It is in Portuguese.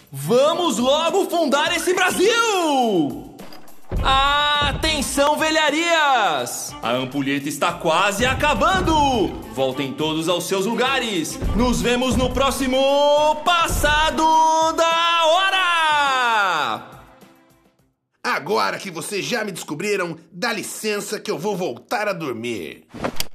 Vamos logo fundar esse Brasil! Atenção, velharias! A ampulheta está quase acabando! Voltem todos aos seus lugares! Nos vemos no próximo Passado da Hora! Agora que vocês já me descobriram, dá licença que eu vou voltar a dormir.